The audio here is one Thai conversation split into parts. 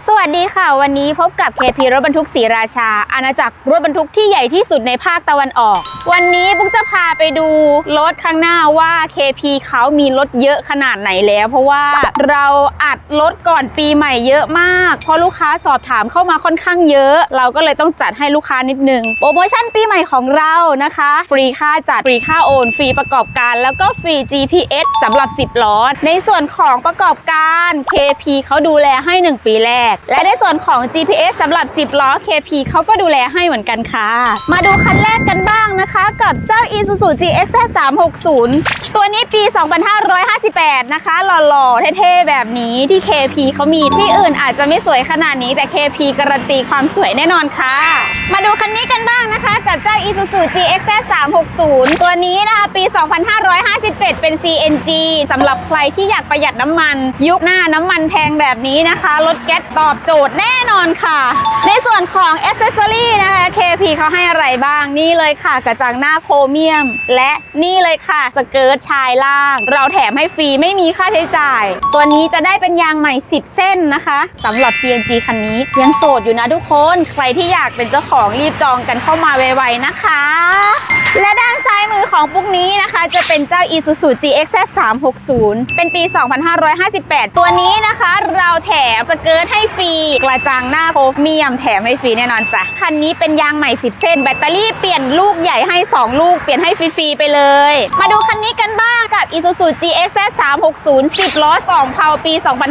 สวัสดีค่ะวันนี้พบกับ KP รถบรรทุกศรีราชาอาณาจักรรถบรรทุกที่ใหญ่ที่สุดในภาคตะวันออกวันนี้บุ๊กจะพาไปดูรถข้างหน้าว่า KP เขามีรถเยอะขนาดไหนแล้วเพราะว่าเราอัดรถก่อนปีใหม่เยอะมากเพราะลูกค้าสอบถามเข้ามาค่อนข้างเยอะเราก็เลยต้องจัดให้ลูกค้านิดนึงโปรโมชั่นปีใหม่ของเรานะคะฟรีค่าจัดฟรีค่าโอนฟรีประกอบการแล้วก็ฟรี GPS สำหรับ10ล้อในส่วนของประกอบการ KP เขาดูแลให้1ปีแรกและในส่วนของ GPS สำหรับ10ล้อ KP เขาก็ดูแลให้เหมือนกันค่ะมาดูคันแรกกันบ้างนะคะกับเจ้า Isuzu GX-Z 360ตัวนี้ปี 2558 นะคะหล่อๆเท่ๆแบบนี้ที่ KP เขามีที่อื่นอาจจะไม่สวยขนาดนี้แต่ KP การันตีความสวยแน่นอนค่ะมาดูคันนี้กันบ้างนะคะกับเจ้า Isuzu GX-Z 360ตัวนี้นะคะปี 2557 เป็น CNG สำหรับใครที่อยากประหยัดน้ำมันยุคหน้าน้ำมันแพงแบบนี้นะคะรถแก๊สตอบโจทย์แน่นอนค่ะในส่วนของ Accessory นะคะ KP เขาให้อะไรบ้างนี่เลยค่ะกระจังหน้าโครเมียมและนี่เลยค่ะสเกิร์ตชายล่างเราแถมให้ฟรีไม่มีค่าใช้จ่ายตัวนี้จะได้เป็นยางใหม่10เส้นนะคะสำหรับ CNG คันนี้ยังโสดอยู่นะทุกคนใครที่อยากเป็นเจ้าของรีบจองกันเข้ามาไวๆนะคะและด้านซ้ายมือของปุ๊กนี้นะคะจะเป็นเจ้า Isuzu GX-Z 360เป็นปี 2558 ตัวนี้นะคะเราแถมสเกิร์ตให้ฟรีกระจังหน้าโครเมียมแถมให้ฟรีแน่นอนจ้ะคันนี้เป็นยางใหม่10เส้นแบตเตอรี่เปลี่ยนลูกใหญ่ให้2ลูกเปลี่ยนให้ฟรีๆไปเลยมาดูคันนี้กันบ้างกับ Isuzu GX-Z 360 10ล้อ2เพาปี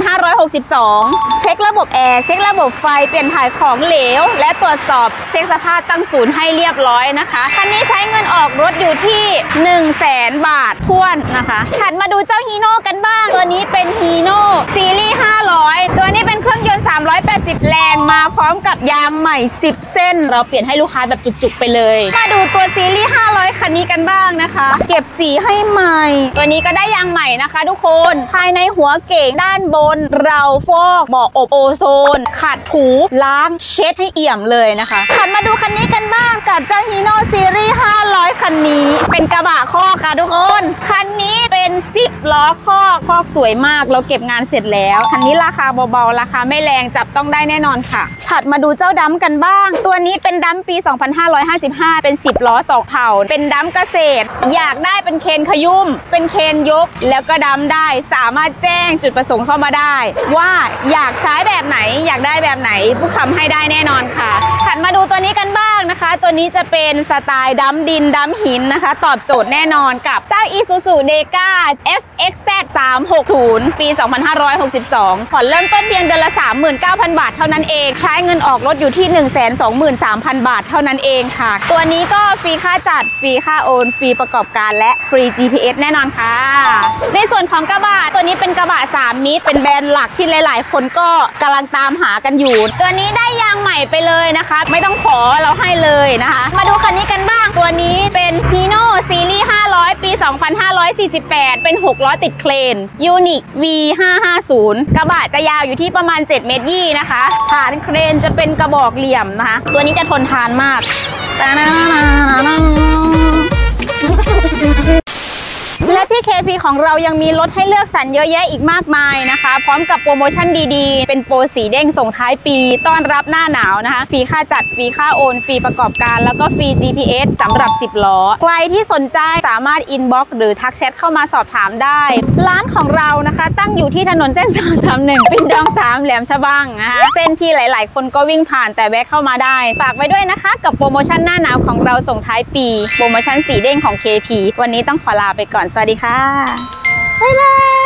2562เช็คระบบแอร์เช็คระบบไฟเปลี่ยนถ่ายของเหลวและตรวจสอบเช็คสภาพตั้งศูนย์ให้เรียบร้อยนะคะคันนี้ใช้เงินออกรถอยู่ที่ 100,000 บาทท้วนนะคะถัดมาดูเจ้าฮีโน่กันบ้างตัวนี้เป็นฮีโน่ซีรีส์500ตัวนี้เป็นเครื่องยนต์380แรงมาพร้อมกับยางใหม่10เส้นเราเปลี่ยนให้ลูกค้าแบบจุกๆไปเลยมาดูตัวซีรีส์500คันนี้กันบ้างนะคะเก็บสีให้ใหม่ตัวนี้ก็ได้ยางใหม่นะคะทุกคนภายในหัวเก๋งด้านบนเราฟอกเบาะอบโอโซนขัดถูล้างเช็ดให้เอี่ยมเลยนะคะถัดมาดูคันนี้กันบ้างกับเจ้าฮีโน่ซีรีส์500คันนี้เป็นกระบะคอกค่ะทุกคนคันนี้เป็น10ล้อคอกสวยมากเราเก็บงานเสร็จแล้วคันนี้ราคาเบาๆราคาไม่แรงจับต้องได้แน่นอนค่ะถัดมาดูเจ้าดัมกันบ้างตัวนี้เป็นดัมปี 2555 เป็น10ล้อ2เผ่าเป็นดัมเกษตรอยากได้เป็นเคนขยุ่มเป็นเคนยกแล้วก็ดัมได้สามารถแจ้งจุดประสงค์เข้ามาได้ว่าอยากใช้แบบไหนอยากได้แบบไหนผู้ทำให้ได้แน่นอนค่ะถัดมาดูตัวนี้กันบ้างนะคะตัวนี้จะเป็นสไตล์ดัมดินดัมหินนะคะตอบโจทย์แน่นอนกับเจ้า Isuzu Deca FXZ 360 ปี 2562ผ่อนเริ่มต้นเพียงเดือนละ 39,000 บาทเท่านั้นเองใช้เงินออกรถอยู่ที่ 123,000 บาทเท่านั้นเองค่ะตัวนี้ก็ฟรีค่าจัดฟรีค่าโอนฟรีประกอบการและฟรี GPS แน่นอนค่ะในส่วนของกระบะตัวนี้เป็นกระบะ3มิตรเป็นแบรนด์หลักที่หลายๆคนก็กำลังตามหากันอยู่ตัวนี้ได้ยางใหม่ไปเลยนะคะไม่ต้องขอเราให้เลยนะคะมาดูคันนี้กันบ้างตัวนี้เป็นฮีโน่ซีรีส์500ปี 2548เป็น6ล้อติดเครนยูนิค V550 กระบะจะยาวอยู่ที่ประมาณ7 เมตรยี่นะคะฐานเครนจะเป็นกระบอกเหลี่ยมนะคะตัวนี้จะทนทานมากและที่ KP ของเรายังมีรถให้เลือกสรรเยอะแยะอีกมากมายนะคะพร้อมกับโปรโมชั่นดีๆเป็นโปรสีเด้งส่งท้ายปีต้อนรับหน้าหนาวนะคะฟรีค่าจัดฟรีค่าโอนฟรีประกอบการแล้วก็ฟรี GPS สำหรับ10ล้อใครที่สนใจสามารถอินบ็อกซ์หรือทักแชทเข้ามาสอบถามได้ร้านของเรานะคะตั้งอยู่ที่ถนนเส้น331ปิ่นดอง3แหลมฉบังนะคะเส้นที่หลายๆคนก็วิ่งผ่านแต่แวะเข้ามาได้ฝากไว้ด้วยนะคะกับโปรโมชั่นหน้าหนาวของเราส่งท้ายปีโปรโมชั่นสีเด้งของ KP วันนี้ต้องขอลาไปก่อนสวัสดีค่ะบ๊ายบาย